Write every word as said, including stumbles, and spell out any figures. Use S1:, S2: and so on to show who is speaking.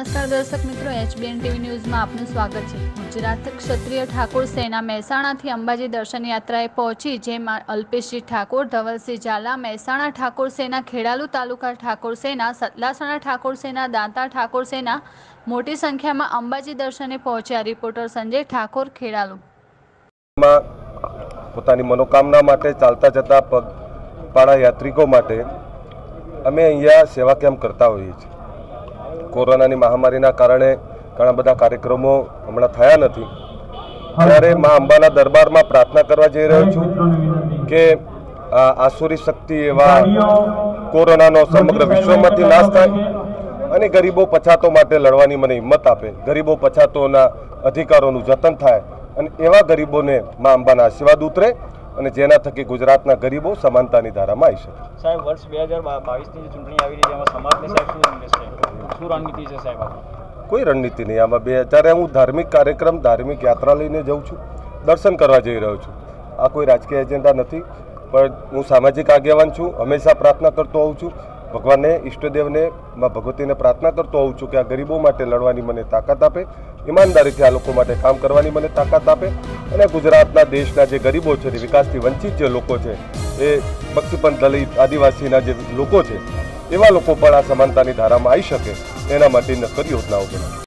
S1: नमस्कार दर्शक मित्रों, एचबीएन टीवी न्यूज़ में आपનું સ્વાગત છે। ગુજરાત ક્ષત્રિય ઠાકોર સેના મહેસાણાથી અંબાજી દર્શન યાત્રાએ પહોંચી, જેમાં અલ્પેશજી ઠાકોર, ધવલસિંહ ઝાલા, મહેસાણા ઠાકોર સેના, ખેડાલુ તાલુકા ઠાકોર સેના, સતલાસણા ઠાકોર સેના, દાંતા ઠાકોર સેના મોટી સંખ્યામાં અંબાજી દર્શને પહોંચ્યા। રિપોર્ટર સંજય ઠાકોર, ખેડાલુ।
S2: પોતાની મનોકામના માટે ચાલતા જતા પગપાળા યાત્રિકો માટે અમે અહીંયા સેવા કેમ્પ કરતા હોઈએ છીએ। કોરોનાની મહામારીના કારણે ઘણા બધા કાર્યક્રમો હમણાં થયા નથી, ત્યારે મા અંબાના દરબારમાં પ્રાર્થના કરવા જઈ રહ્યો છું કે આસુરી શક્તિ એવા કોરોનાનો સમગ્ર વિશ્વમાંથી નાશ થાય અને ગરીબો પછાતો માટે લડવાની મને હિંમત આપે, ગરીબો પછાતોના અધિકારોનું જતન થાય અને એવા ગરીબોને મા અંબાના આશીર્વાદ ઉતરે અને જેના થકી ગુજરાતના ગરીબો સમાનતાની ધારામાં આવી શકે।
S3: સાહેબ, વર્ષ બે હજાર બાવીસની જે ચૂંટણી આવી રહી છે, એમાં સમાજને સાહેબ શું સંદેશ છે, શું રણનીતિ છે સાહેબ?
S2: કોઈ રણનીતિ નહીં આમાં। બે હજારે હું ધાર્મિક કાર્યક્રમ, ધાર્મિક યાત્રા લઈને જાઉં છું, દર્શન કરવા જઈ રહ્યો છું। આ કોઈ રાજકીય એજન્ડા નથી, પણ હું સામાજિક આગેવાન છું। હંમેશા પ્રાર્થના કરતો હોઉં છું, ભગવાનને, ઈષ્ટદેવને, મા ભગવતીને પ્રાર્થના કરતો હોઉં છું કે આ ગરીબો માટે લડવાની મને તાકાત આપે, ઈમાનદારીથી આ લોકો માટે કામ કરવાની મને તાકાત આપે અને ગુજરાતના દેશના જે ગરીબો છે, વિકાસથી વંચિત જે લોકો છે, એ બક્ષીપંથ, દલિત, આદિવાસીના જે લોકો છે, એવા લોકો પણ આ સમાનતાની ધારામાં આવી શકે એના માટે નક્કર યોજનાઓ બનાવી।